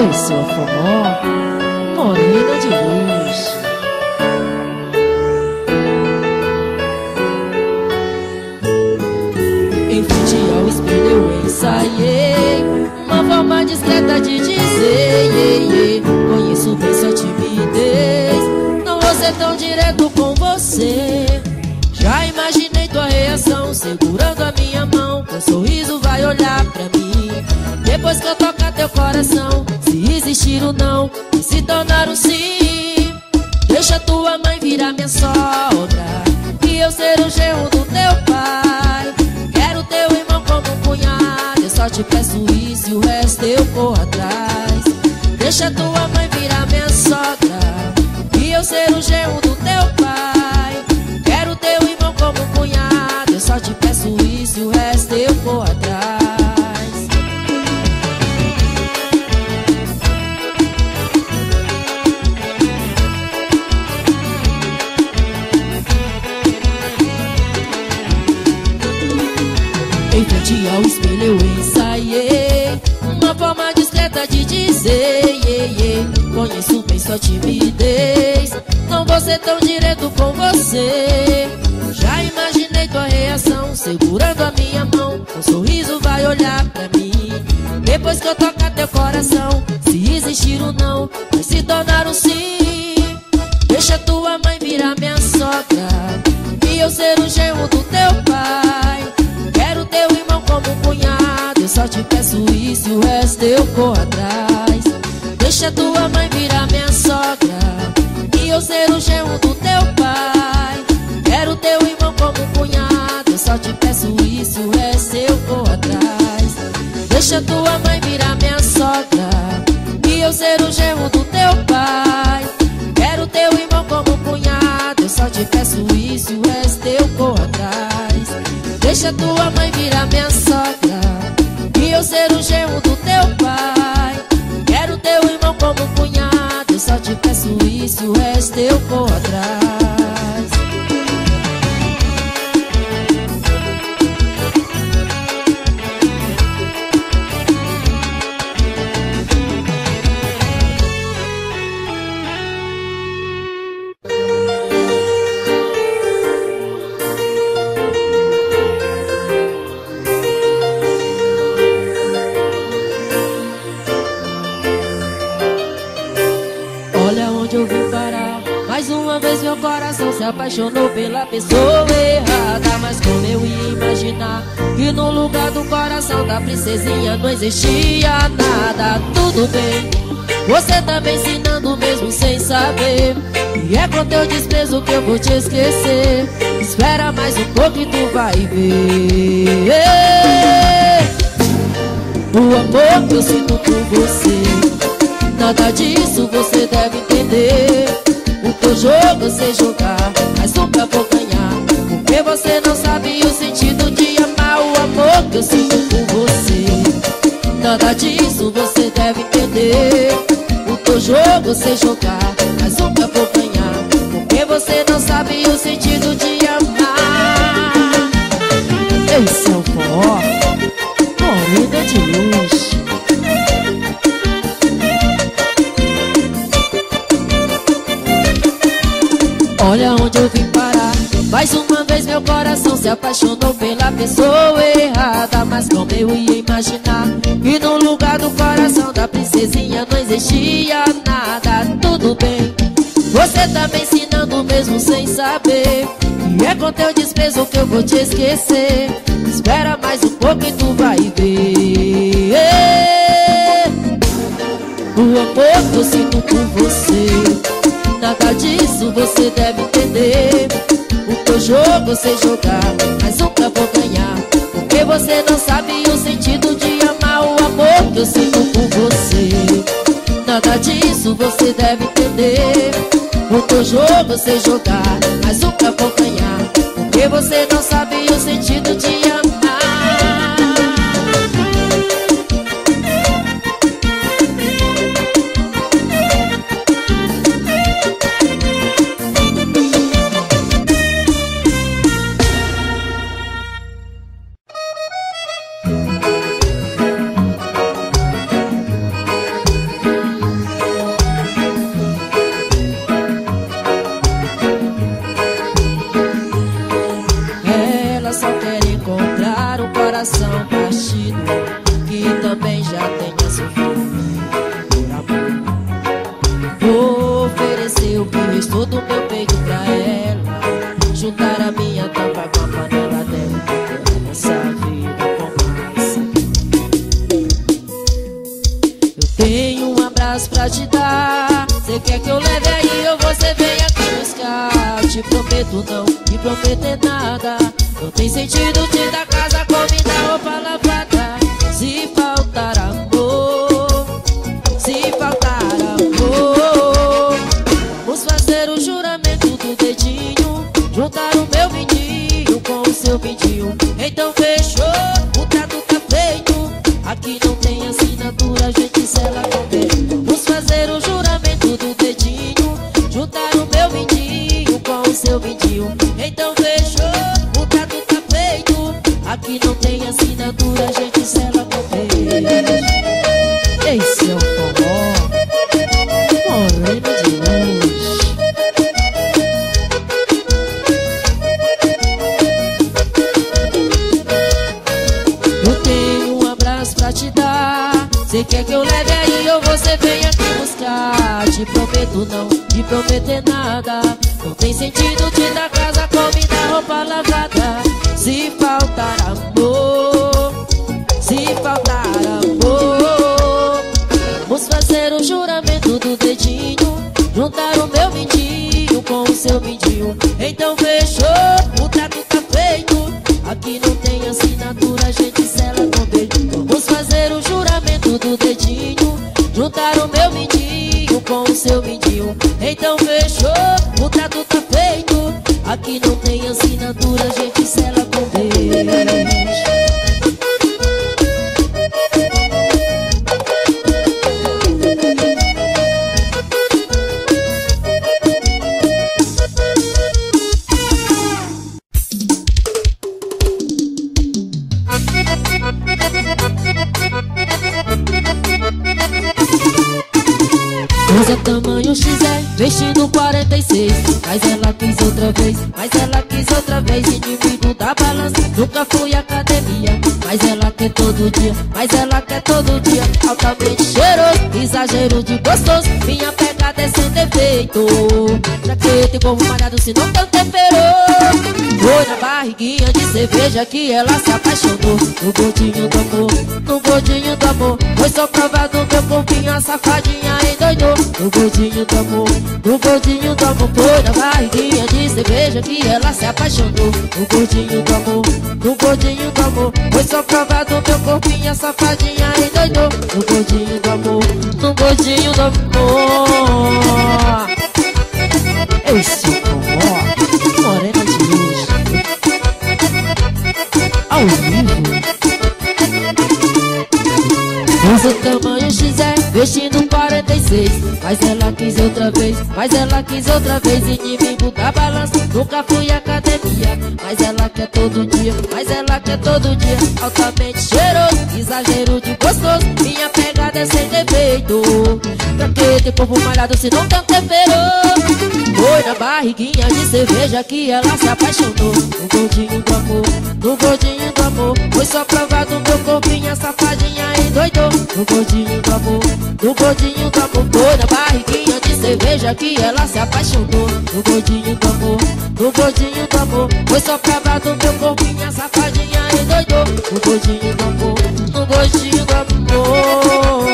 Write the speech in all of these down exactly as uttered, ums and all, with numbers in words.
Esse é o forró, morena de luz. Em frente ao espelho eu ensaiei uma forma discreta de dizer yeah, yeah. Conheço bem sua timidez, não vou ser tão direto com você. Já imaginei tua reação, segurando a minha mão, com um sorriso vai olhar pra mim. Depois que eu tocar teu coração, se existir ou não, vai se tornar um sim. Deixa tua mãe virar minha sogra e eu ser o genro do teu pai. Quero teu irmão como um cunhado, eu só te peço isso e o resto eu corro atrás. Deixa tua mãe virar minha sogra e eu ser o genro do teu pai. Quero teu irmão como um cunhado, eu só te peço isso e o resto eu corro atrás. Em frente ao espelho eu ensaiei uma forma discreta de dizer yeah, yeah. Conheço bem sua timidez, não vou ser tão direto com você. Já imaginei tua reação, segurando a minha mão, com um sorriso vai olhar pra mim. Depois que eu tocar teu coração, se existir ou não, vai se tornar um sim. Deixa tua mãe virar minha sogra e eu ser o genro do teu pai. Quero teu irmão como um cunhado, eu só te peço isso e o resto eu corro atrás. Deixa tua mãe virar minha sogra e eu ser o genro do teu pai. Quero teu irmão como um cunhado, eu só te peço isso e o resto eu corro atrás. Deixa tua mãe virar minha sogra e eu ser o genro do teu pai. Quero teu irmão como um cunhado, eu só te peço isso e o resto eu corro atrás. Deixa tua mãe virar minha sogra e eu ser o genro do teu pai. Quero teu irmão como um cunhado, eu só te peço isso e o resto eu corro atrás. Meu coração se apaixonou pela pessoa errada. Mas como eu ia imaginar que no lugar do coração da princesinha não existia nada. Tudo bem, você tá me ensinando mesmo sem saber. E é com teu desprezo que eu vou te esquecer. Espera mais um pouco e tu vai ver o amor que eu sinto por você. Nada disso você deve entender. O teu jogo eu sei jogar, mas nunca vou ganhar, porque você não sabe o sentido de amar. O amor que eu sinto por você, nada disso você deve entender. O teu jogo eu sei jogar, mas nunca vou ganhar, porque você não sabe o sentido de amar. Esse é o forró, morena de luz. Olha onde eu vim parar. Mais uma vez meu coração se apaixonou pela pessoa errada. Mas como eu ia imaginar que no lugar do coração da princesinha não existia nada. Tudo bem, você tá me ensinando mesmo sem saber. E é com teu desprezo que eu vou te esquecer. Espera mais um pouco e tu vai ver o amor que eu sinto por você. Nada disso você deve entender. O teu jogo eu sei jogar, mas nunca vou ganhar, porque você não sabe o sentido de amar. O amor que eu sinto por você, nada disso você deve entender. O teu jogo eu sei jogar, mas nunca vou ganhar, porque você não sabe o sentido de amar. destino, que também já tenha sofrido por amor. Vou oferecer o que restou do meu peito pra ela, juntar a minha tampa com a panela dela, porque nessa vida com mais. Eu tenho um abraço pra te dar, cê quer que eu leve aí ou você vem aqui buscar? Te prometo não te prometer nada, não tem sentido te dar casa, comida, roupa lavada. Se faltar amor, se faltar amor, vamos fazer o juramento do dedinho, juntar o meu mindinho com o seu mindinho. Então fechou, o trato tá feito, aqui não tem assinatura, a gente sela com beijo. Vamos fazer o juramento do dedinho, juntar o meu mindinho com o seu mindinho. Então fechou, o trato tá feito, aqui não tem assinatura, a gente sela com beijo. Esse é o forró Morena de Luz. Eu tenho um abraço pra te dar, cê quer que eu leve aí ou você vem aqui buscar? Te prometo não te prometer nada, não tem sentido te dar casa, comida, roupa lavada. Se faltar amor, se faltar amor, vamos fazer o juramento do dedinho, juntar o meu mindinho com o seu mindinho. Então fechou, o trato tá feito, aqui não tem assinatura, a gente sela com beijo. Vamos fazer o juramento do dedinho, juntar o meu mindinho com o seu mindinho. Então fechou, o trato tá feito, aqui não tem assinatura, a gente sela com beijo. Usa tamanho X L, vestindo quarenta e seis, mas ela quis outra vez, mas ela quis outra vez. Inimigo da balança, nunca fui à academia, mas ela quer todo dia, mas ela quer todo dia. Altamente cheiroso, exagero de gostoso, minha pegada é sem defeito. Pra que tem povo malhado se não tem tempero? Foi na barriguinha de cerveja que ela se apaixonou, no gordinho do amor, no gordinho do amor. Foi só prova do meu corpinho, a safadinha endoidou, no gordinho do amor, no gordinho do amor. Foi na barriguinha de cerveja que ela se apaixonou, no gordinho do amor, no gordinho do amor. Foi só prova do meu corpinho, a safadinha endoidou, no gordinho do amor, no gordinho do amor. Esse forró Morena de Luz, ao vivo. Usa tamanho X L, vestindo quarenta e seis, mas ela quis outra vez, mas ela quis outra vez. Inimigo da balança, nunca fui à academia, mas ela quer todo dia, mas ela quer todo dia. Altamente cheiroso, exagero de gostoso, minha pegada é sem defeito. Pra que ter corpo malhado se não tem tempero? Foi na barriguinha de cerveja que ela se apaixonou, no gordinho do amor, no gordinho do amor. Foi só prova do meu corpinho, a safadinha endoidou, no gordinho do amor, no gordinho do amor. Foi na barriguinha de cerveja que ela se apaixonou, no gordinho do amor, no gordinho do amor. Foi só prova do meu corpinho, a safadinha endoidou, no gordinho do amor, no gordinho do amor.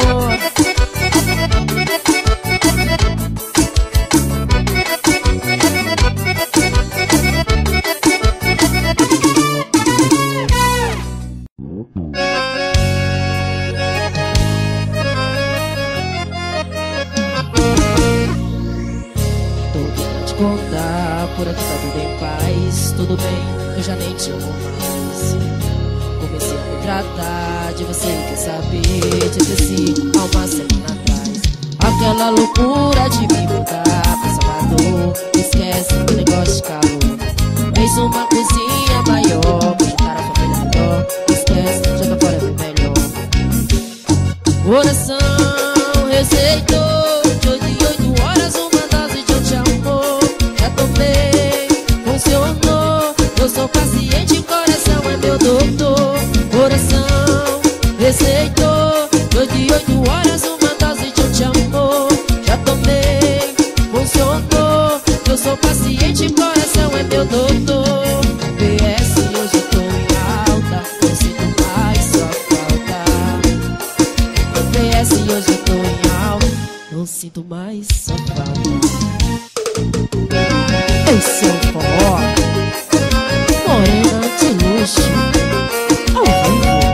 Contar, por aqui tá tudo em paz, tudo bem, eu já nem te amo mais. Comecei a me tratar de você, quer saber, te esqueci há uma semana atrás. Aquela loucura de me mudar pra Salvador, esquece o negócio de calor. Fez uma cozinha maior, pra juntar a família melhor, esquece, joga fora é melhor. Coração receitou de oito em oito horas uma dose de eu te amo. Já tomei, funcionou. Eu sou paciente, coração é meu doutor. Coração receitou de oito em oito horas uma dose de eu te amo. Já tomei, funcionou. Eu sou paciente, coração é meu doutor. P S, hoje eu tô em alta, não sinto mais sua falta. P S, hoje eu tô em alta, não sinto mais sua falta. Esse é o forró Morena de luxo, ao vivo.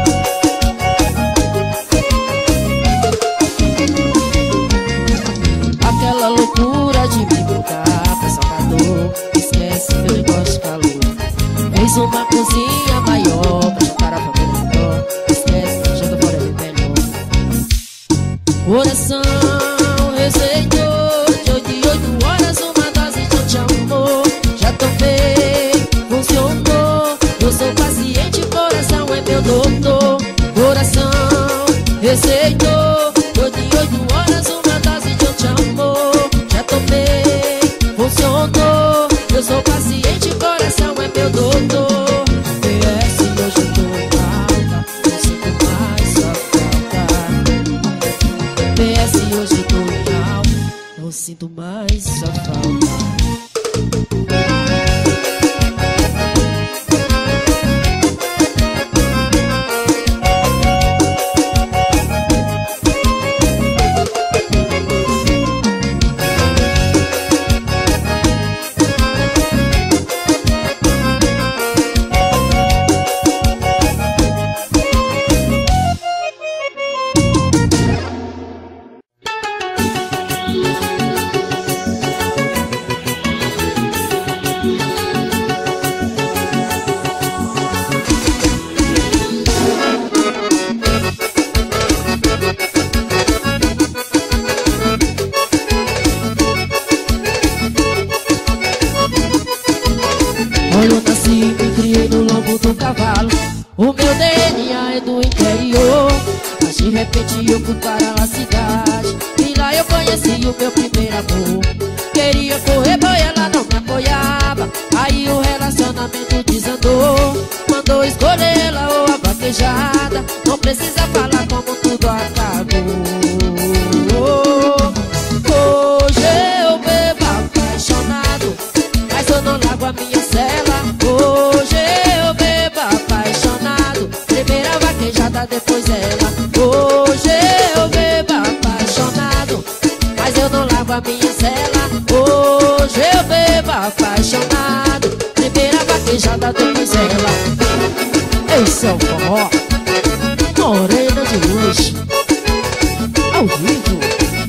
Aquela loucura de me mudar pra Salvador, esquece que eu nem gosto de calor. Fez uma cozinha maior pra juntar a família menor, esquece que janta fora é melhor. Coração receitou de oito em oito horas uma dose de eu te amo. Já tomei, funcionou. Eu sou paciente, coração é meu doutor. Coração receitou de oito em oito horas uma dose de eu te amo. Já tomei, funcionou. Eu sou paciente, coração é meu doutor. P S, hoje eu tô em alta, não sinto mais sua falta. P S, hoje eu tô em alta, não sinto mais sua falta. Olha, eu nasci e me criei no lombo do cavalo. O meu D N A é do interior, mas de repente eu fui para a cidade e lá eu conheci o meu primeiro amor. Queria correr, boy, ela não me apoiava. Aí o relacionamento desandou. Mandou escolher ela ou a vaquejada. Não precisa falar como tudo acabou. Hoje eu bebo apaixonado, mas eu não largo a minha cela. Hoje eu bebo apaixonado, primeira vaquejada, depois ela. Hoje eu bebo apaixonado, mas eu não largo a minha cela. Hoje eu bebo apaixonado, primeira vaquejada, depois ela. Esse é o forró Morena de luxo, ao vivo.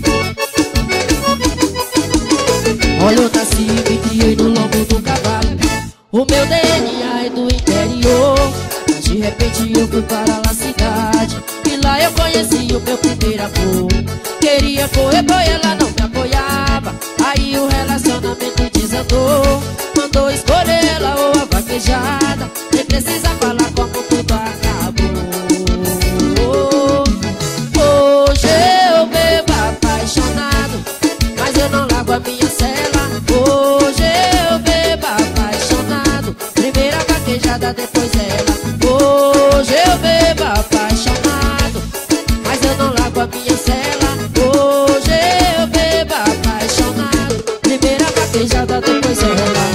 Olha, eu nasci e me criei no lombo do cavalo. O meu D N A é do interior, mas de repente eu fui para a cidade e lá eu conheci o meu primeiro amor. Queria correr, boy, ela não me apoiava. Aí o relacionamento desandou. Mandou escolher ela ou a vaquejada. Nem precisa falar como tudo acabou. Hoje eu bebo apaixonado, mas eu não largo a minha cela. Hoje eu bebo apaixonado, primeira vaquejada, depois ela. Hoje eu bebo apaixonado, mas eu não largo a minha cela. Hoje eu bebo apaixonado, primeira vaquejada, depois ela.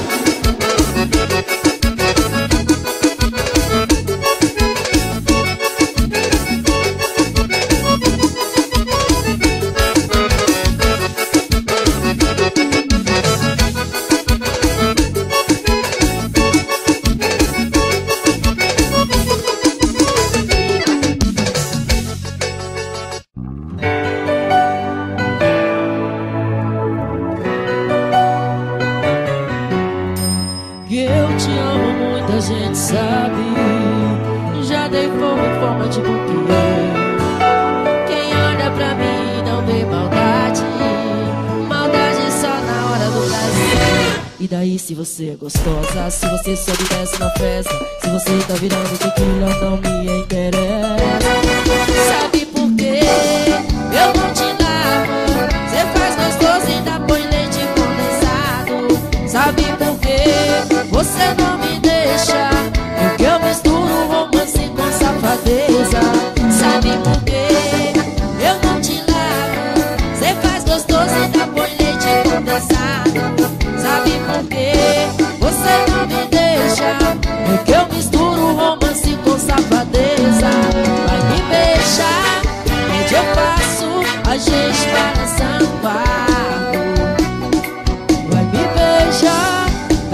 Que eu te amo, muita gente sabe. Já dei fogo em forma de buquê. Quem olha pra mim não vê maldade, maldade só na hora do prazer. E daí se você é gostosa, se você só me desce na festa, se você tá virando tequila, não me interessa. Sabe por quê? Eu não te lavo, cê faz gostoso e ainda põe leite condensado. Sabe por quê? Você não me deixa, porque eu misturo romance com safadeza.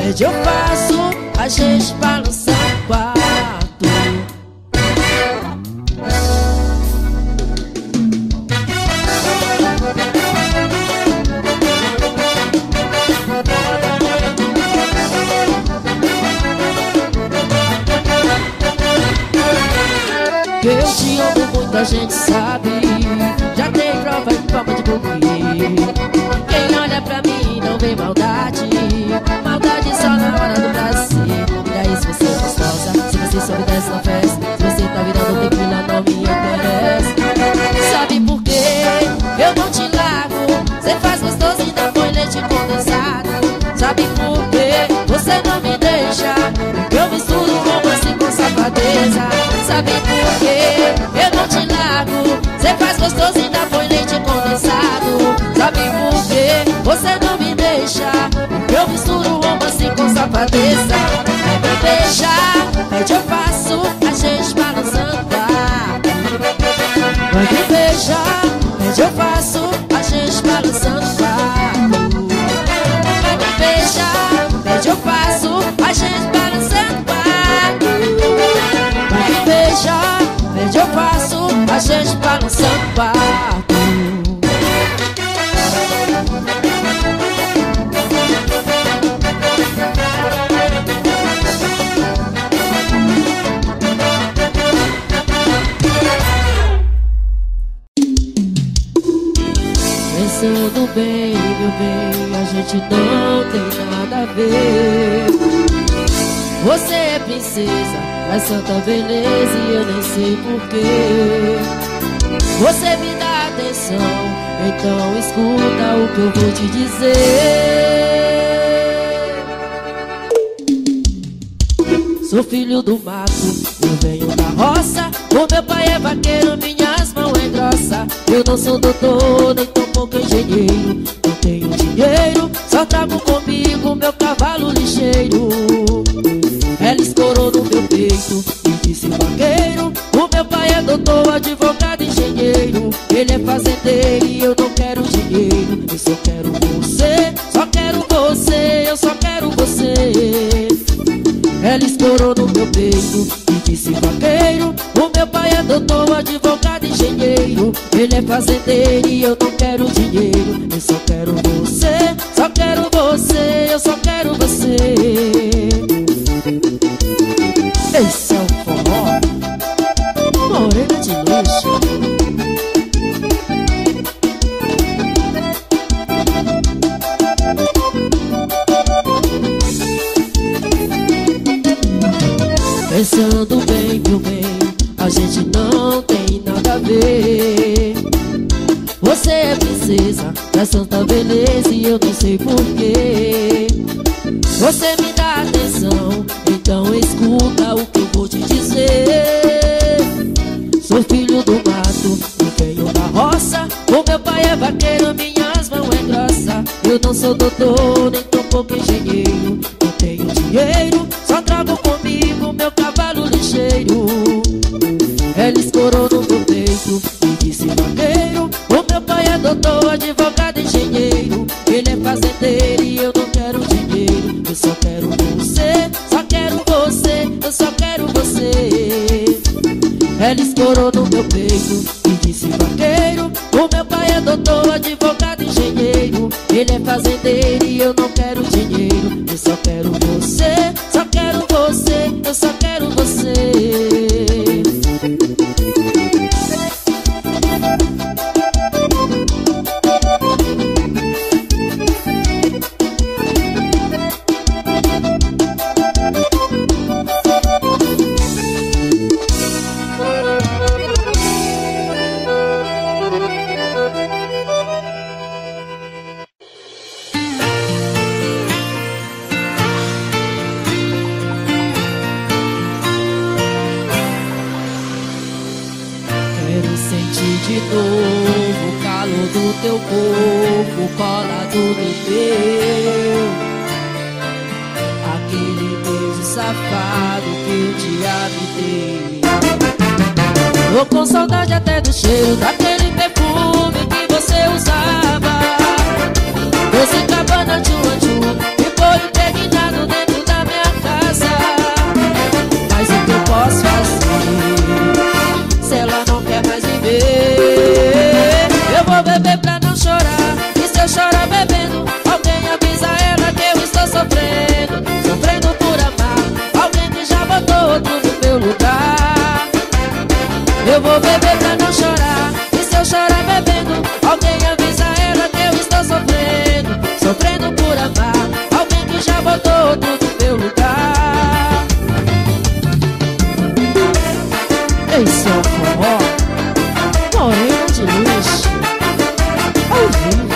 pede eu faço, a gente balança no quarto. Eu te amo muito, a gente sabe. Já tem prova em forma de buquê. Quem olha pra mim não vê maldade. Maldade só na hora do prazer. E daí se você é gostosa, se você sobe dessa na festa, se você tá virando tequila não me interessa. Sabe por quê? Eu não te largo. Cê faz gostoso e ainda põe leite condensado. Sabe por quê? Você não me deixa. Eu misturo romance com safadeza. Sabe por quê? Eu não te largo. Cê faz gostoso e ainda põe leite condensado. Sabe por quê? Você não me deixa. Eu misturo romance com safadeza. Vai me beijar, pede eu faço, a gente balançando tá. Vai me beijar, pede eu faço, a gente balançando tá. Vai me beijar, pede eu faço, a gente balançando tá. Vai me beijar, pede eu faço, a gente balançando o quarto. Pensando bem, meu bem, a gente não tem nada a ver. Você é princesa, traz tanta beleza e eu nem sei porquê. Você me dá atenção, então escuta o que eu vou te dizer. Sou filho do mato, eu venho da roça. O meu pai é vaqueiro, minhas mãos é grossa. Eu não sou doutor, nem tão pouco engenheiro. Não tenho dinheiro, só trago comigo meu cavalo ligeiro. Ela escorou no meu peito e disse vaqueiro. O meu pai é doutor, advogado, engenheiro. Ele é fazendeiro e eu não quero dinheiro. Eu só quero você, só quero você, eu só quero você. Ela escorou no meu peito e disse vaqueiro. O meu pai é doutor, advogado, engenheiro. Ele é fazendeiro e eu não quero dinheiro. Eu só quero você, só quero você, eu só quero você. Esse é o forró Morena de luxo. Pensando bem, meu bem, a gente não tem nada a ver. Você é princesa, traz tanta beleza e eu não sei porquê. Você me dá atenção, então escuta o que eu vou te dizer. Sou filho do mato, eu venho da roça. O meu pai é vaqueiro, minhas mãos é grossa. Eu não sou doutor, nem tão pouco engenheiro. Não tenho dinheiro, só trago comigo meu cavalo ligeiro. Ela escorou no meu peito e disse vaqueiro. O meu pai é doutor, advogado, engenheiro. Ele é fazendeiro e eu não quero dinheiro. Eu só quero você, só quero você, eu só quero você. Ela escorou no meu peito e disse vaqueiro. O meu pai é doutor, advogado, engenheiro. Ele é fazendeiro e eu não quero dinheiro. Eu só quero você, só quero você, eu só quero você. De novo o calor do teu corpo colado no meu, aquele beijo safado que eu te habitei. Tô com saudade até do cheiro daquele perfume que você usava. Doce cabana de um anjo ficou impregnado dentro beber pra não chorar. E se eu chorar bebendo, alguém avisa ela que eu estou sofrendo. Sofrendo por amar alguém que já botou tudo no meu lugar. Ei, seu forró, morena de luz, ao vivo.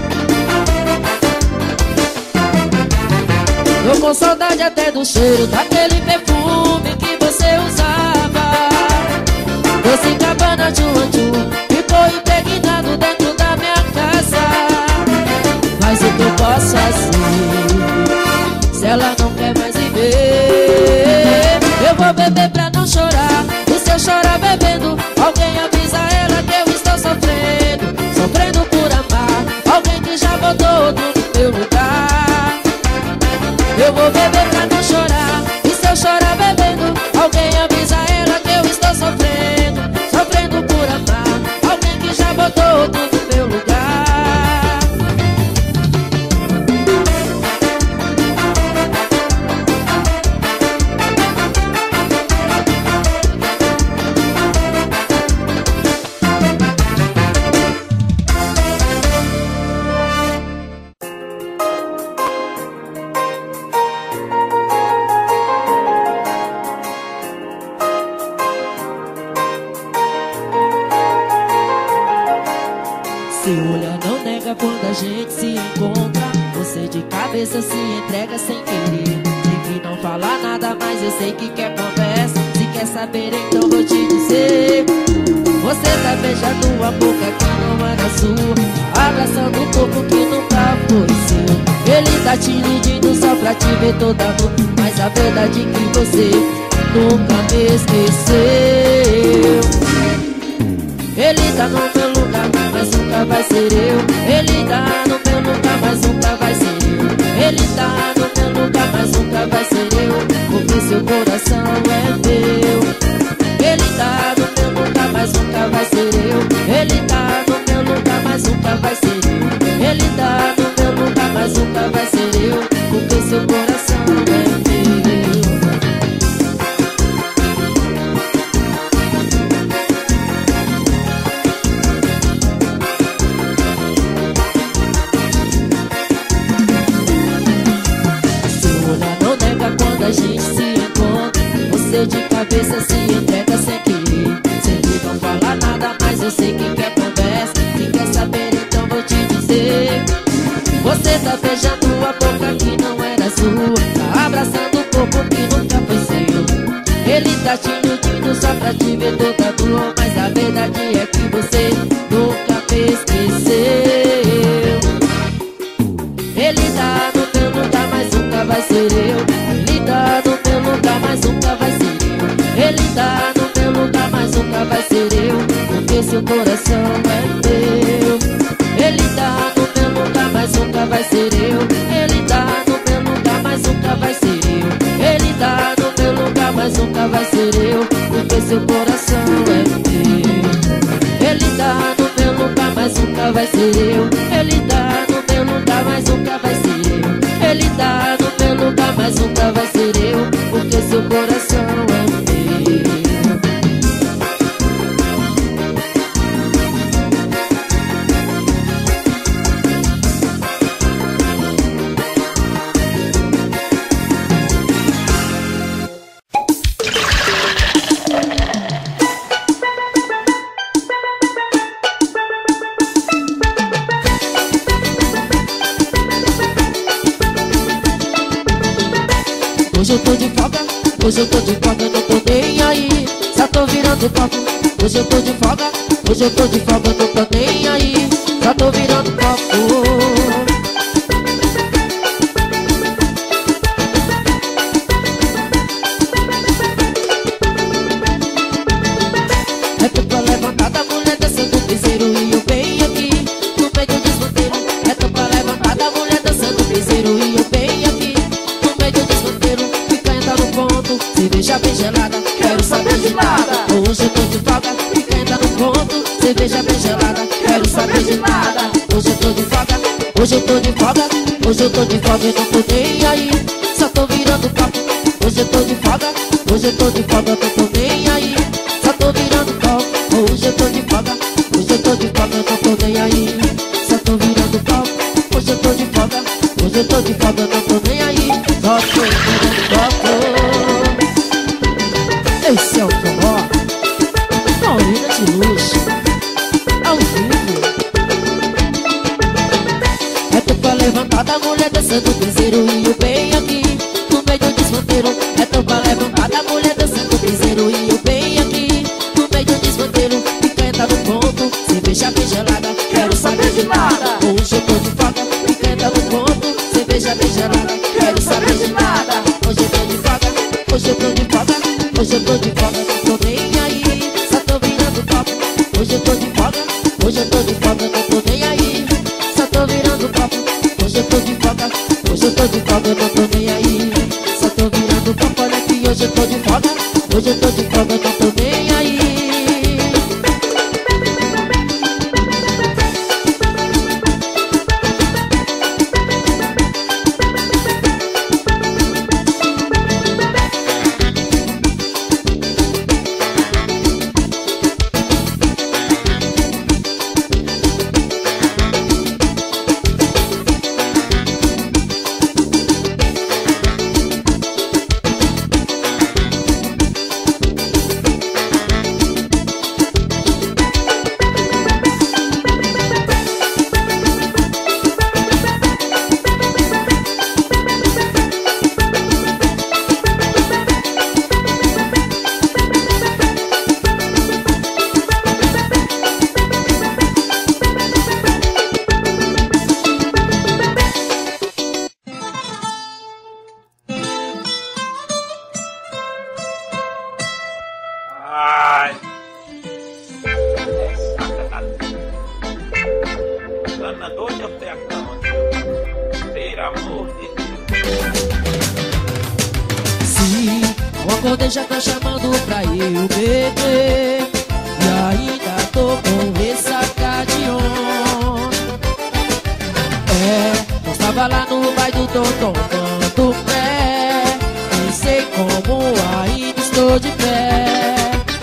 Tô com saudade até do cheiro daquele perfume que você usava. Doce Cabana Tchuanchu ficou impregnado dentro da minha casa. Mas o que eu posso fazer se ela não quer mais viver? Eu vou beber pra não chorar. E se eu chorar bebendo, alguém avisa ela que eu estou sofrendo. Sofrendo por amar alguém que já botou tudo no meu lugar. Eu vou beber pra não chorar. E se eu chorar bebendo, alguém avisa ela que eu estou sofrendo. Sofrendo por amar alguém que já botou tudo no meu lugar. Seu olhar não nega quando a gente se encontra. Você de cabeça se entrega sem querer. Sei que não fala nada, mas eu sei que quer conversa. Se quer saber, então vou te dizer. Você tá beijando uma boca que não era sua, abraçando um corpo que nunca foi seu. Ele tá te iludindo só pra te ver toda nua, mas a verdade é que você nunca me esqueceu. Ele tá no meu lugar, mas nunca vai ser eu. Ele tá no meu lugar, mas nunca vai ser eu. Ele tá no meu lugar, mas nunca vai ser eu, porque seu coração é meu. Ele tá no meu lugar, mas nunca vai ser eu. Ele tá no meu lugar, mas nunca vai ser eu. Ele tá no meu lugar, mas nunca vai ser eu, porque seu coração é meu. A gente se encontra, você de cabeça se entrega sem querer. Sei que não fala nada, mas eu sei que quer conversa. Se quer saber, então vou te dizer. Você tá beijando a boca que não era sua, tá abraçando o corpo que nunca foi seu. Ele tá te iludindo só pra te ver toda nua, mas a verdade é que você nunca me esqueceu. Ele tá no meu lugar, mas nunca vai ser eu. Ele tá no meu lugar, mas nunca vai ser eu. Ele tá no meu lugar, mas nunca vai ser eu, porque seu coração é meu. Ele tá no meu lugar, mas nunca vai ser eu. Ele tá no meu lugar, mas nunca vai ser eu. Ele tá no meu lugar, mas nunca vai ser eu, porque seu coração é meu. Ele tá no meu lugar, mas nunca vai ser eu. Ele tá no meu lugar, mas nunca vai ser eu. Ele tá no meu lugar, mas nunca vai ser eu, porque seu coração é meu. Hoje eu tô de folga, hoje eu tô de folga, não tô nem aí, só tô virando copo. Hoje eu tô de folga, hoje eu tô de folga, não tô nem aí, só tô virando copo. É tampa levantada, a mulher dançando piseiro e eu bem aqui no meio do desmanteiro. É tampa levantada, a mulher dançando piseiro e eu bem aqui no meio do desmanteiro. Fica entra no ponto, cerveja bem gelada, quero saber de nada. Hoje eu tô de folga, fica entra no ponto, cerveja bem gelada, quero saber de nada. Hoje eu tô de folga, hoje eu tô de folga, hoje eu tô de folga e não tô nem aí, só tô virando copo. Hoje eu tô de folga, hoje eu tô de folga, não tô nem aí, só tô virando copo. tô nem aí. Só tô virando copo, hoje eu tô de folga. Hoje eu tô de folga, não tô nem aí. Só tô virando copo. Esse é o forró Morena de luxo, ao vivo. É topa levantada, mulher dançando piseiro. E eu bem aqui, no meio do desmanteiro. É topa levantada, mulher dançando piseiro. E eu bem aqui, no meio do desmanteiro. Picanha no ponto, cerveja bem gelada. Quero saber de nada. Hoje eu tô de folga, picanha no ponto, cerveja bem gelada. Quero saber de nada. Hoje eu tô de folga, hoje eu tô de folga. Hoje eu tô de folga, não tô nem aí. Só tô virando copo. Hoje eu tô de folga, hoje eu tô de folga, não tô nem aí. Só tô virando copo. Hoje eu tô de folga, hoje eu tô de folga, não tô nem aí. Só tô virando copo, olha que hoje eu tô de folga. Hoje eu tô de folga, não tô nem aí. Já tá chamando pra eu beber e ainda tô com ressaca de ontem. É, eu estava lá no bairro do Tom tomando pé. Nem sei como ainda estou de pé.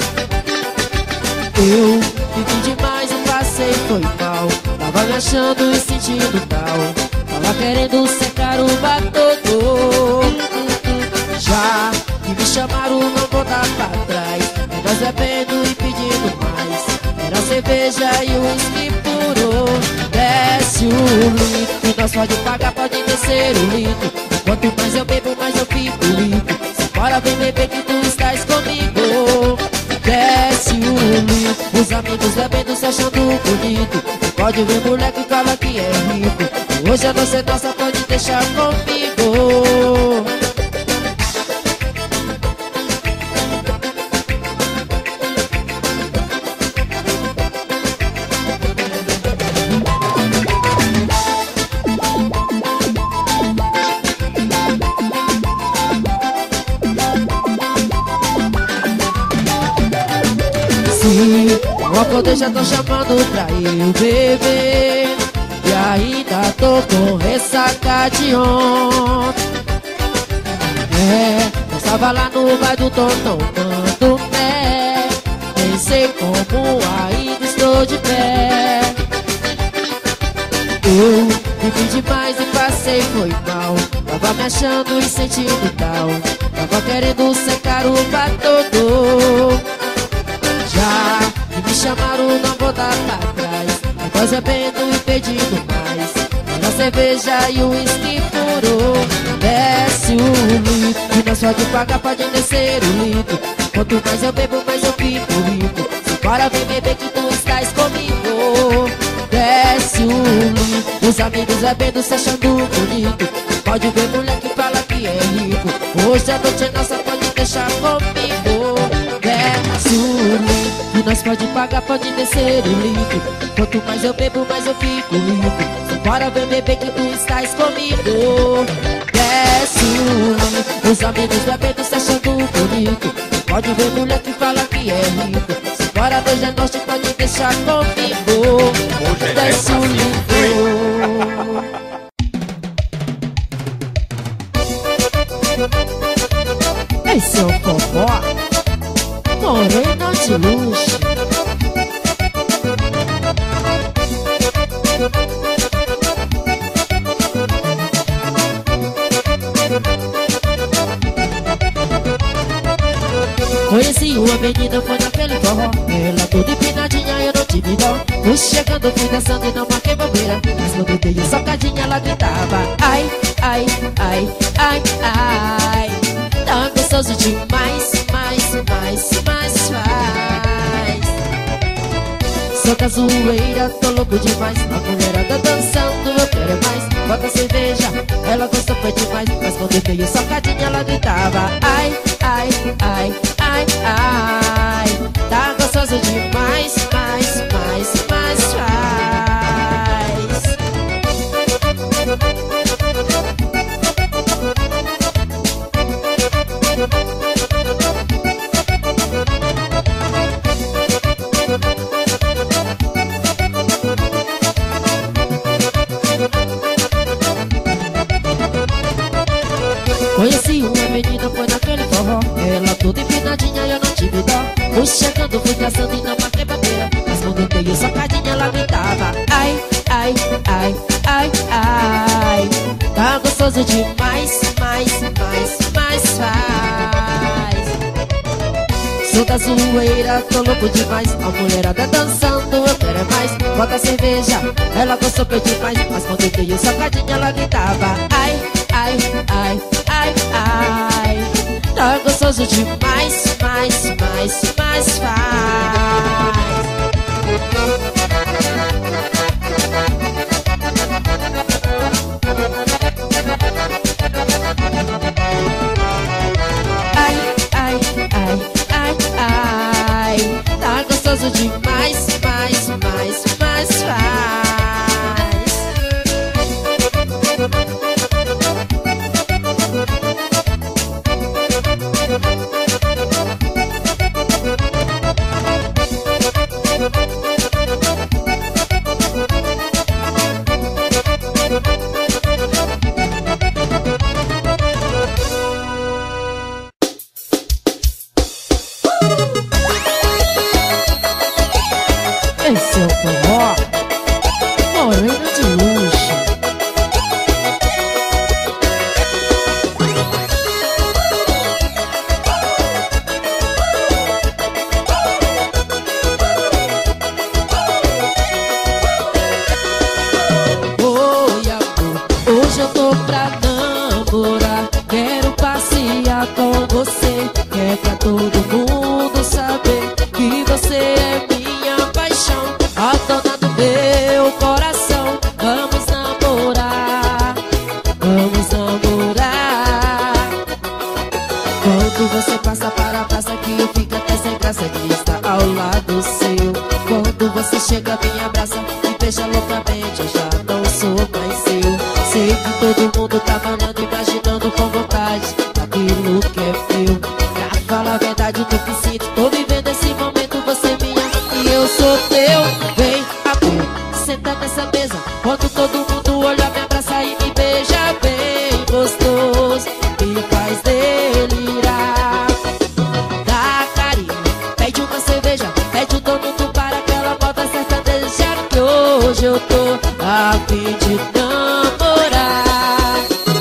Eu bebi demais e passei, foi mal. Tava me achando e sentindo tal. Tava querendo secar o batom. Já que me chamaram, não vou dar pra trás. É nós bebendo e pedindo mais. Era cerveja e o uísque puro. Desce o litro e nós pode pagar, pode descer o litro. Quanto mais eu bebo, mais eu fico rico. Se bora vem beber que tu estás comigo. Desce o litro, os amigos bebendo se achando bonito. Pode ver moleque, fala que é rico. Hoje a noite é nossa, pode deixar comigo. O acordei, já tô chamando pra eu beber e ainda tô com ressaca de ontem. É, eu estava lá no bar do Tom tomando pé. Nem sei como ainda estou de pé. Eu bebi demais e passei, foi mal. Tava me achando e sentindo tal. Tava querendo secar o batom. Já que me chamaram, não vou dar pra trás. Nós bebendo e pedindo mais. Era cerveja e o uísque puro. Desce o litro e nós pode pagar, pode descer o litro. Quanto mais eu bebo, mais eu fico rico. Se bora vem beber que tu estás comigo. Desce o litro, os amigos bebendo se achando bonito. Pode ver mulher que fala que é rico. Hoje a noite é nossa, pode deixar comigo. Desce o litro e nós pode pagar, pode descer o litro. Quanto mais eu bebo, mais eu fico rico. Se bora vem beber que tu estás comigo. Desce o litro, os amigos bebendo se achando bonito. Pode ver mulher que fala que é rico. Se bora hoje é noite, pode deixar comigo. Desce o litro. Esse é o forró Morena de luxo. menina foi naquele forró. Ela toda empinadinha, eu não tive dó. Fui chegando, fui dançando e não marquei bobeira. Mas quando eu dei a socadinha, ela gritava: ai, ai, ai, ai, ai. Tá gostoso demais, mais, mais, mais faz. Sou da zoeira, tô louco demais. A mulherada dançando, eu quero mais. Bota cerveja, ela gostou, foi demais. Mas quando eu dei a socadinha, ela gritava: ai, ai, ai, ai, ai. Tá gostoso demais, mais, mais, mais faz. Conheci uma menina, foi naquele forró. Ela toda empinadinha, eu não tive dó. Fui chegando, fui caçando e não marquei bobeira. Mas quando eu dei a socadinha, ela gritava: ai, ai, ai, ai, ai. Tá gostoso demais, mais, mais, mais faz. Sou da zoeira, tô louco demais. A mulherada dançando, eu quero é mais. Bota cerveja, ela gostou, foi demais. Mas quando eu dei a socadinha, ela gritava: ai, ai, ai, ai, ai. Tá gostoso demais, mais, mais, mais faz. Ai, ai, ai, ai, ai. Tá gostoso demais, mais, mais, mais faz. Esse é o forró Morena de luxo. Oi, amor, hoje eu tô pra namorar. Quero passear com você. Quer pra todo mundo saber que você é minha paixão, a dona do meu coração. Vamos namorar, vamos namorar. Quando você passa para a praça que eu fico até sem graça de estar ao lado seu. Quando você chega me abraça, me beija loucamente, eu já não sou mais seu. Sei que todo mundo tá falando, imaginando com vontade aquilo que é meu. Pra falar a verdade do que sinto, tô vivendo esse momento, você é minha e eu sou teu. Vem, amor, senta nessa mesa. Quando todo mundo olha, me abraça e me beija bem gostoso, me faz delirar. Dá carinho, pede uma cerveja, pede o dono do bar aquela moda sertaneja, que hoje eu tô a fim de namorar.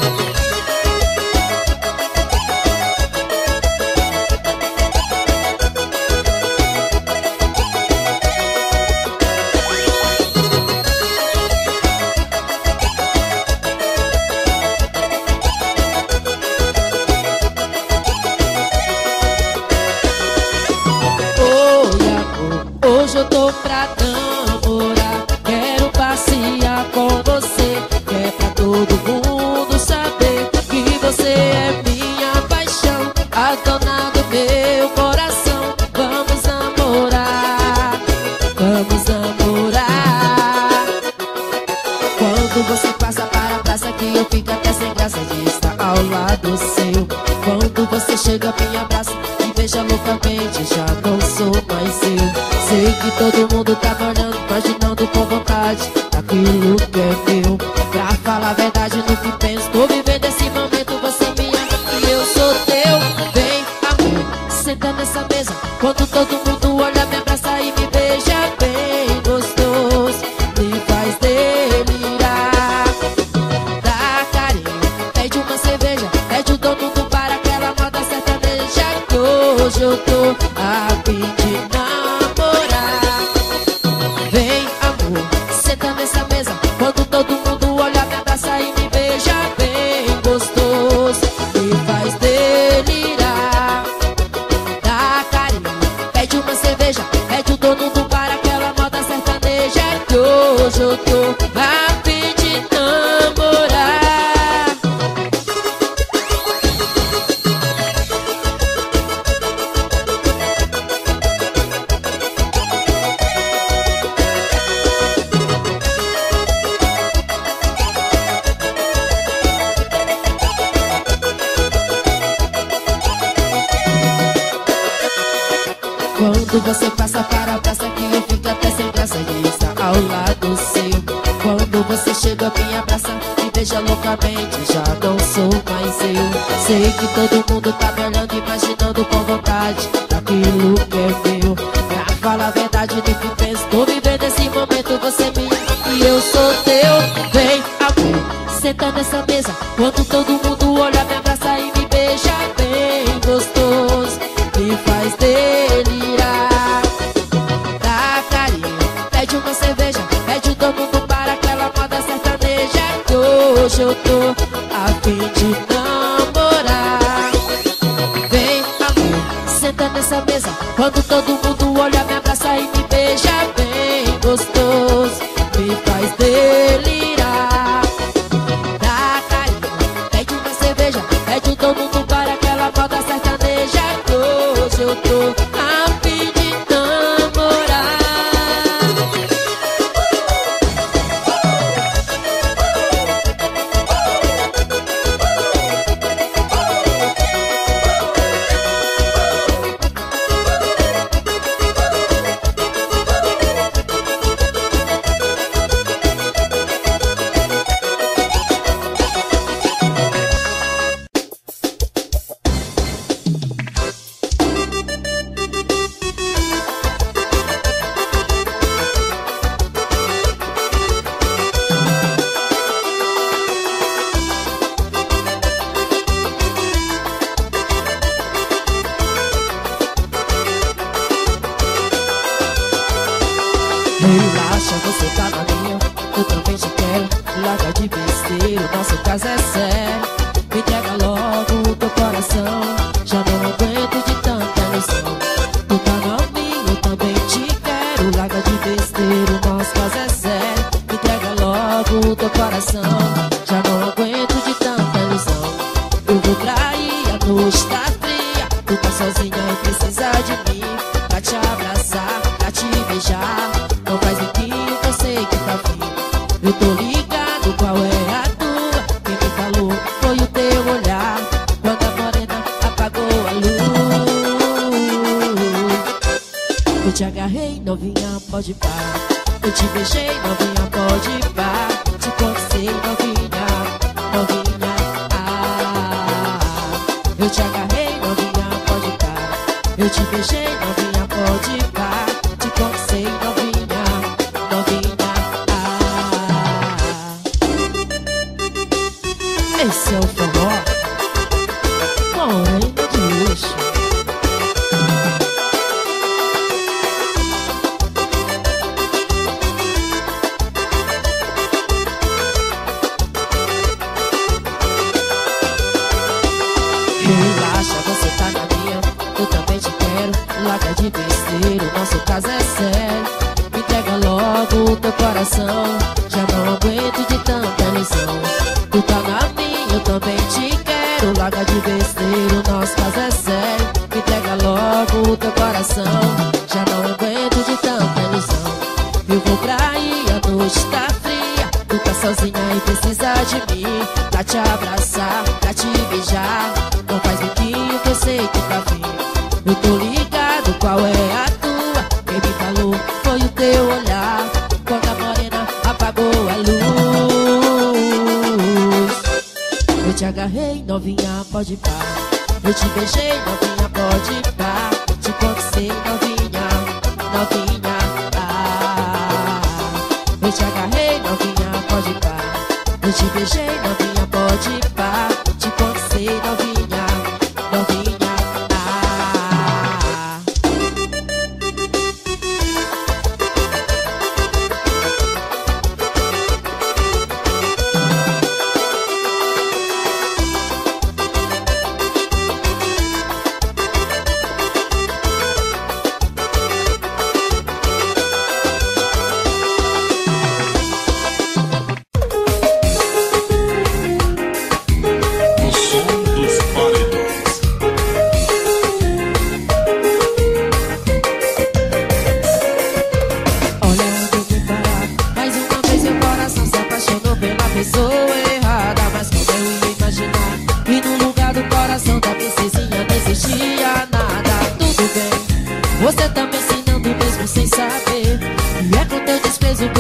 Hoje eu tô pra namorar. Quero passear com você. Quer pra todo mundo saber que você é minha paixão, a dona do meu coração. Vamos namorar, vamos namorar. Quando você passa para a praça que eu fico até sem graça de estar ao lado seu. Quando você chega me abraça e beija loucamente, já não sou mais eu. Sei que todo mundo tá me olhando, imaginando com vontade aquilo que é meu. Pra falar a verdade no que penso, tô vivendo esse momento, você é minha e eu sou teu. Vem, amor, senta nessa mesa. Quando todo mundo olha, me abraça e me beija bem gostoso, me faz delirar. Dá carinho, pede uma cerveja, pede o dono do bar aquela moda sertaneja, que hoje eu tô a eu tô a fim de namorar. Quando você passa para a praça que eu fico até sem graça de estar ao lado seu. Quando você chega, me abraça, me beija loucamente, já não sou mais eu. Sei que todo mundo tá me olhando, imaginando com vontade daquilo que é meu. Pra falar a verdade do que penso, tô vivendo esse momento, você é minha e eu sou teu. Vem, amor, senta nessa mesa, quando todo mundo olha, me abraça e me beija bem gostoso. Me faz delirar, dá carinho, pede uma cerveja, pede todo mundo para aquela moda sertaneja. Que hoje eu tô a fim de namorar. Vem, amor, senta nessa mesa, quando todo mundo olha, me abraça e me beija bem gostoso. Me faz delirar, dá carinho, pede uma cerveja, pede todo mundo para aquela moda sertaneja. Que hoje eu tô a fim de namorar. Relaxa, você tá na minha, eu também te quero. Larga de besteira, o nosso caso é sério. Me entrega logo o teu coração, já não aguento de tanta ilusão. Tu tá na minha, eu também te quero. Larga de besteira, o nosso caso é sério. Me entrega logo o teu coração, já não aguento de tanta ilusão. Eu vou trair, a noite tá fria, tu tá sozinha e precisa de mim pra te abraçar, pra te beijar. Não faz biquinho que eu sei que tá frio. Eu tô ligado, qual é a tua? Quem me falou foi o teu olhar, quando a morena apagou a luz. Eu te agarrei, novinha, pode parar. Eu te beijei, novinha, pode parar. Te conquistei, novinha, novinha, ah. Eu te agarrei, novinha, pode parar. Eu te beijei, novinha, pode parar. Te conquistei, novinha, novinha, ah. Esse é o forró morrendo de luxo. Relaxa, você tá na minha, eu também te quero. Larga de besteira, o nosso caso é sério. Me entrega logo o teu coração, já não aguento de tanta ilusão. Tu tá na minha, eu também te quero. Larga de besteira, o nosso caso é sério. Me entrega logo o teu coração, já não aguento de tanta ilusão. Eu vou pra aí, a noite tá fria, tu tá sozinha e precisa de mim pra te abraçar, pra te beijar. Não faz biquinho que eu sei que tá frio. Eu tô ligado, qual é a tua? Quem me falou foi o teu olhar, quando a morena apagou a luz. Eu te agarrei, novinha, pode parar. Eu te beijei, novinha, pode parar. Te conquistei, novinha, novinha, ah. Eu te agarrei, novinha, pode parar. Eu te beijei, novinha, pode parar. Te conquistei, novinha, novinha, ah.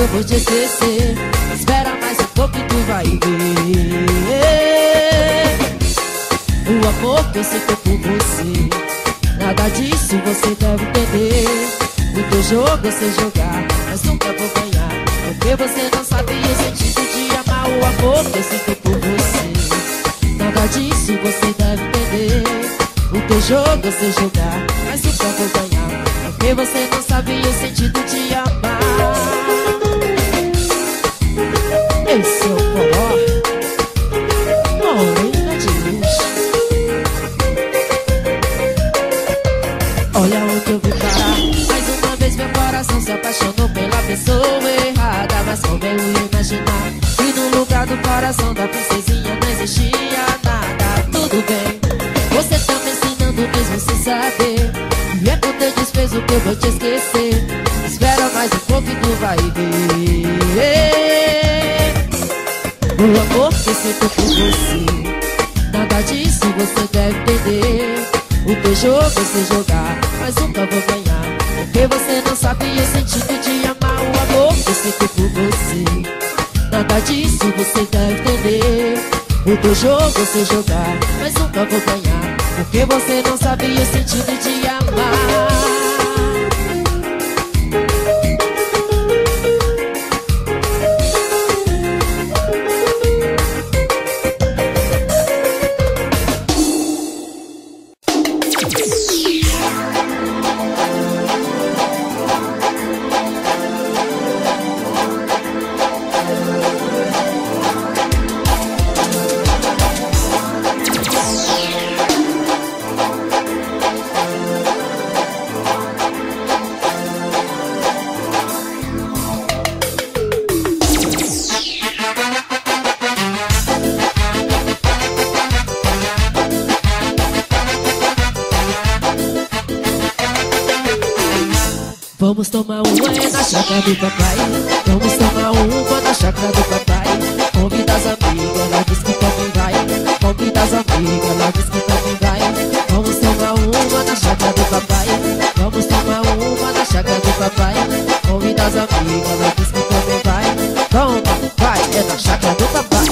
vou te esquecer. Espera mais um pouco e tu vai ver o amor que eu sinto por você. Nada disso você deve entender. O teu jogo eu sei jogar, mas nunca vou ganhar, porque você não sabe o sentido de amar. O amor que eu sinto por você. Nada disso você deve entender. O teu jogo eu sei jogar, mas nunca vou ganhar, porque você não sabe o sentido de amar. Esse é o forró Morena de Luxo. Olha onde eu vim parar. Mais uma vez meu coração se apaixonou pela pessoa errada. Mas como eu ia imaginar que no lugar do coração da princesinha não existia nada. Tudo bem, você tá me ensinando mesmo sem saber. E é com teu desprezo que eu vou te esquecer. Espera mais um pouco e tu vai ver o amor que eu sinto por você. Nada disso você deve entender. O teu jogo eu sei jogar, mas nunca vou ganhar, porque você não sabe o sentido de amar. O amor que eu sinto por você. Nada disso você deve entender. O teu jogo eu sei jogar, mas nunca vou ganhar, porque você não sabe o sentido de amar. Vamos tomar uma na chácara do papai. Vamos tomar uma na chácara do papai. Convida as amigas, ela diz que também vai. Convida as amigas, ela diz que também vai. Vamos tomar uma na chácara do papai. Vamos tomar uma na chácara do papai. Convida as amigas, ela diz que também vai. Toma, vai, é na chácara do papai.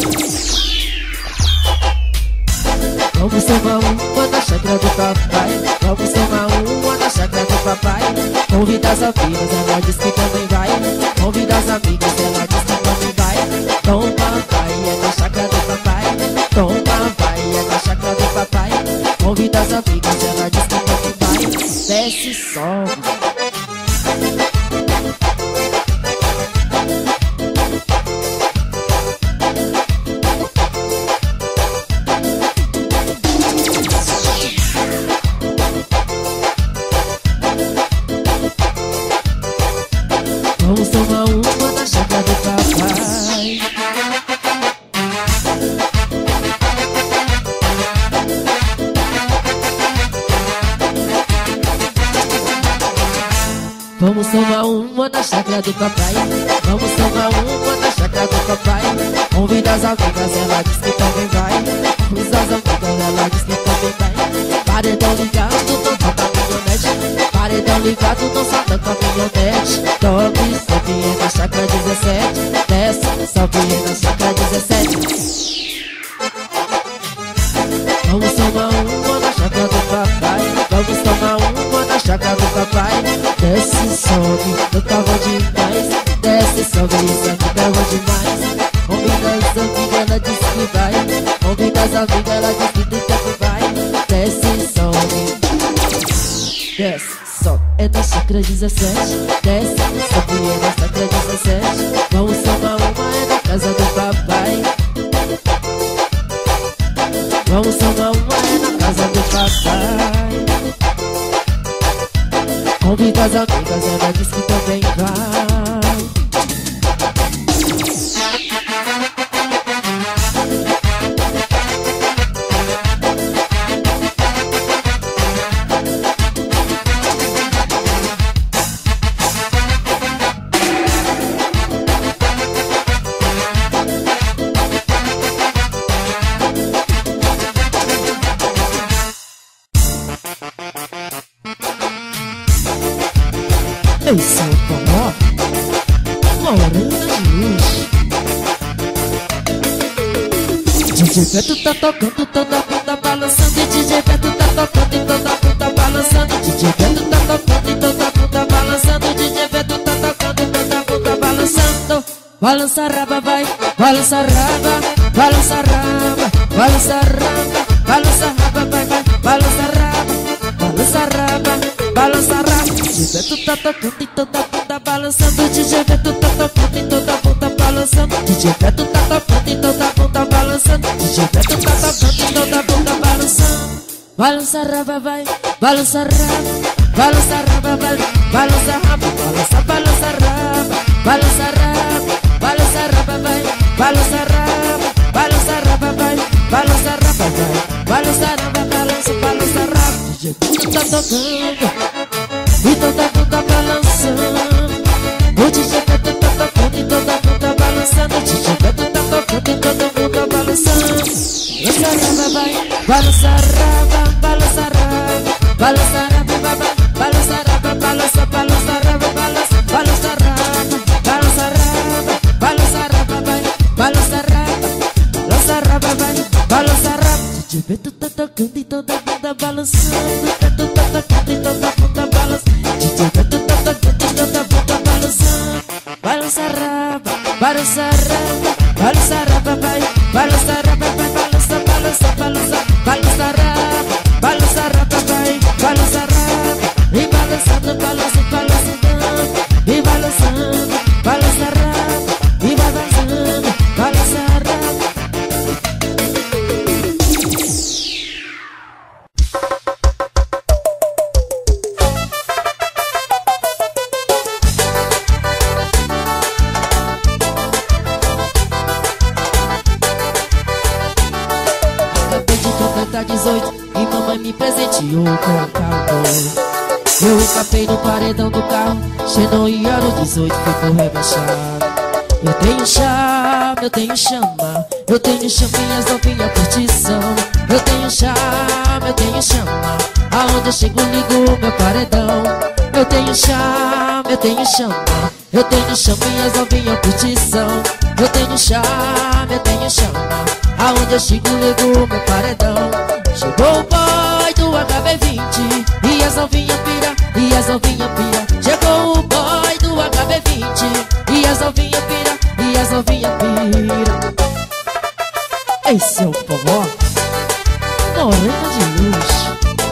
Vamos tomar uma na chácara do papai. Vamos tomar uma na chácara do papai. Convida as amigas, ela diz que também vai. Convida as amigas, ela diz que também vai. Toma, vai, é na chácara do papai. Toma, vai, é na chácara do papai. Convida as amigas, ela diz que também vai. Desce, sobe. Vamos tomar uma na chácara do papai. Vamos tomar uma na chácara do papai. Vamos tomar uma na chácara do papai. Convida as amigas, ela diz que também vai. Convida as amigas, ela diz que também vai. Paredão ligado, não falta caminhonete. Paredão ligado, não falta caminhonete. Sobe, sobe na chácara dezessete. Desce, sobe na chácara dezessete. Vamos tomar uma na chácara do papai. Vamos tomar uma na chácara do papai. Desce, sobe, eu tava demais. Desce, sobe, isso aqui tava demais. Convida as amigas, ela diz que vai. Convida as amigas, ela diz que tem tempo vai. Desce, sobe. Desce, sobe, é na chácara dezessete. Desce, sobe, é na chácara dezessete. Vamos tomar uma, é na casa do papai. Vamos tomar uma, é na casa do papai. Convida as amigas, ela diz que também vai. Esse é o forró Morena D J Beto tá tocando, toda a bunda balançando. E D J Beto tá tocando e toda a bunda balançando. D J Beto tá tocando e toda a bunda balançando. D J Beto tá tocando e toda a bunda balançando. Balança a raba, vai, balança a raba, balança a raba, balança a raba, balança a raba, vai, vai, balança a raba, balança a raba, balança a raba. D J Beto tá tocando e toda a bunda balançando. D J Beto tá tocando e toda a bunda balançando. D J Beto tá tocando e toda a bunda balançando. D J Beto tá tocando e toda a bunda balançando. Balança a raba, vai, balança a raba, balança a raba, vai, balança a raba, balança, balança a raba, balança a raba, balança a raba, vai, balança a raba, balança a raba, vai, balança a raba, vai, balança a raba, balança, balança a raba. D J Beto tá tocando e toda a bunda balançando. O D J Beto tá tocando e toda a bunda balançando. O D J Beto tá tocando e toda a bunda balançando. Balança a raba, vai, balança a raba, balança a raba, balança a raba, vai, balança a raba, balança, balança a raba, balança, balança a raba, balança a raba, balança a raba, vai, balança a raba, balança a raba, vai, balança a raba. D J Beto tá tocando e toda a bunda balançando. Beto tá tocando e toda a bunda balançando. D J Beto tá tocando e toda a bunda balançando. Balança a raba, balança a raba, balança a raba, vai, balança a raba, vai, balança, balança, balança, balança a raba, balança a raba, vai, balança a raba, e balançando, balança, balançando, e balançando, balança a raba, e vai balançando, balança a raba. dezoito e mamãe me presenteou com um carro. Eu escapei no paredão do carro, Xenon e Aro dezoito ficou rebaixado. Eu tenho chama, eu tenho chama, eu tenho chaminhas novinha curtição. Eu tenho chama, eu tenho chama, aonde eu chego ligo meu paredão. Eu tenho chama, eu tenho chama, eu tenho chaminhas novinha curtição. Eu tenho chama, eu tenho chama, aonde eu chego ligo meu paredão. Chegou o boy do H B vinte e as novinhas pira, e as novinhas pira. Chegou o boy do H B vinte e as novinhas pira, e as novinhas pira. Esse é o forró Morena de Luxo.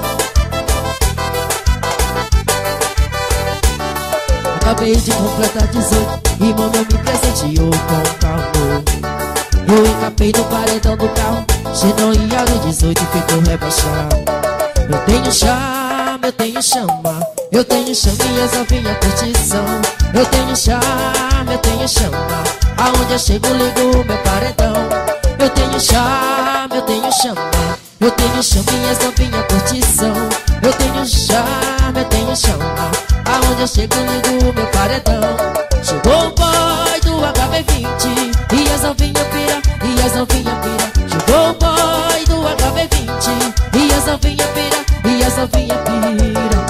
Acabei de completar dezoito e mamãe me presenteou com um carro. Eu encapei no paredão do carro, Xenon e Aro dezoito ficou rebaixado. Eu tenho chama, eu tenho chama, eu tenho chaminhas novinha curtição. Eu tenho chama, eu tenho chama, aonde eu chego ligo meu paredão. Eu tenho chama, eu tenho chama, eu tenho chaminhas novinha curtição. Eu tenho chama, eu tenho chama, aonde eu chego ligo meu paredão. Chegou o boy do H B vinte e as novinhas pira, e as novinhas pira. Chegou o boy do H B vinte e as novinhas pira, e as novinhas pira.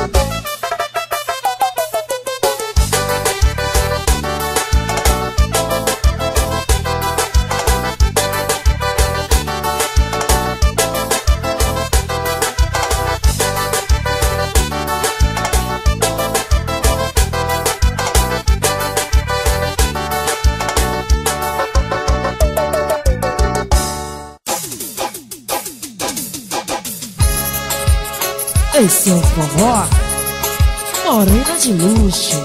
Esse é o forró Morena de Luxo.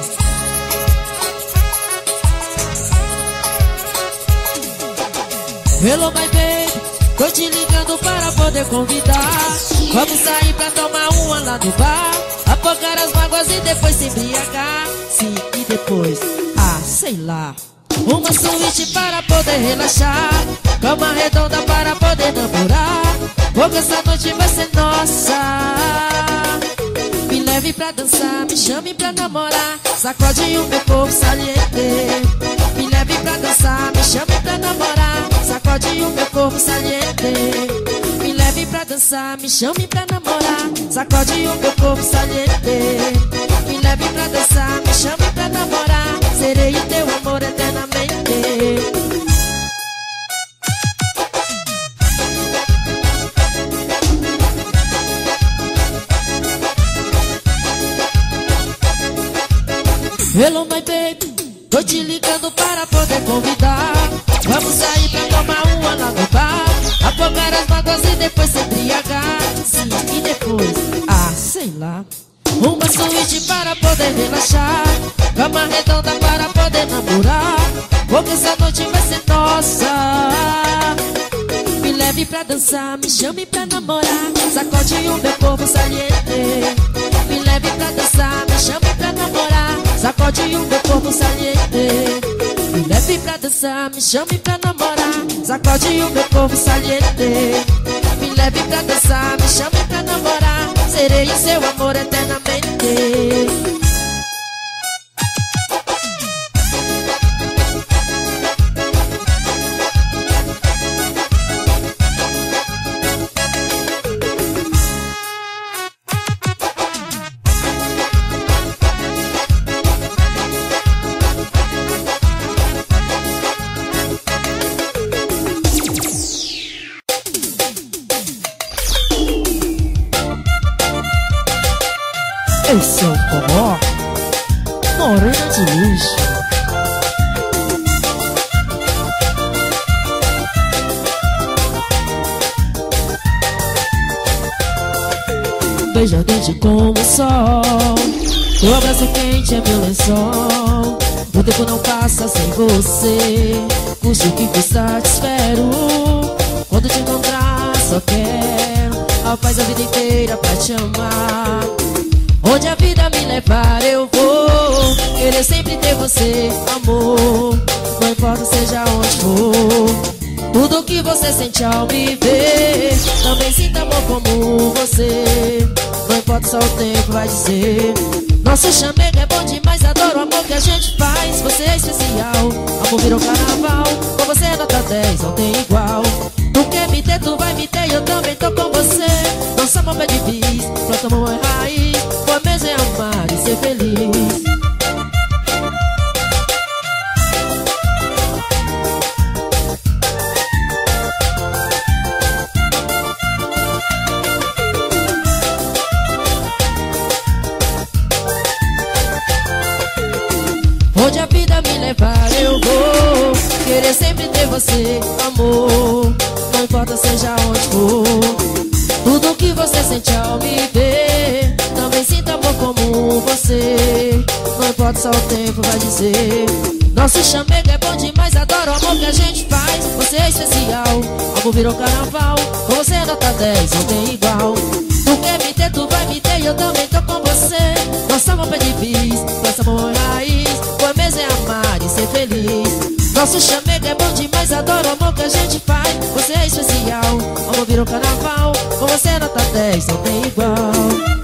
Hello my baby, tô te ligando para poder convidar. Vamos sair pra tomar uma lá no bar, afogar as mágoas e depois se embriagar. Sim, e depois, ah, sei lá, uma suíte para poder relaxar, cama redonda para poder namorar. Porque essa noite vai ser nossa. Me leve pra dançar, me chame pra namorar, sacode o meu corpo saliente. Me leve pra dançar, me chame pra namorar, sacode o meu corpo saliente. Me leve pra dançar, me chame pra namorar, sacode o meu corpo saliente. Me leve pra dançar, me chame pra namorar, serei o teu amor eternamente. baby, tô te ligando para poder convidar. Vamos sair pra tomar uma lá no bar, afogar as mágoas e depois se embriagar. Sim, e depois, ah, sei lá, uma suíte para poder relaxar, cama redonda para poder namorar, porque essa noite vai ser nossa. Me leve pra dançar, me chame pra namorar, sacode o meu corpo saliente. Me leve pra dançar, me chame pra namorar, sacode o meu corpo saliente. Me leve pra dançar, me chame pra namorar, sacode o meu corpo saliente. Me leve pra dançar, me chame pra namorar, serei o seu amor eternamente. Esse é o forró Morena de Luxo. Beijo ardente como o sol, teu abraço quente é meu lençol. O tempo não passa sem você, custe o que custar te espero. Quando te encontrar só quero a paz a vida inteira pra te amar. Onde a vida me levar eu vou querer sempre ter você, amor. Não importa seja onde for, tudo que você sente ao me ver, também sinta amor como você. Não importa só o tempo vai dizer. Nosso chamego é bom demais, adoro o amor que a gente faz. Você é especial, amor virou carnaval. Com você é nota dez, não tem igual. Tu quer me ter, tu vai me ter e eu também tô com você. Nosso amor é difícil, planta amor é raiz. O mesmo é amar e ser feliz. Onde a vida me levar eu vou querer sempre ter você, amor. Não importa seja onde for, tudo que você sente ao me ver, também sinto amor como você. Não importa só o tempo vai dizer. Nosso chamego é bom demais, adoro o amor que a gente faz. Você é especial, amor virou carnaval. Com você é nota dez, não tem igual. Tu quer me ter, tu vai me ter e eu também tô com você. Nosso amor é difícil, nosso amor é raiz. O mesmo é amar e ser feliz. Nosso chamego é bom demais, adoro o amor que a gente faz. Você é especial, amor virou carnaval. Com você é nota dez, não tem igual.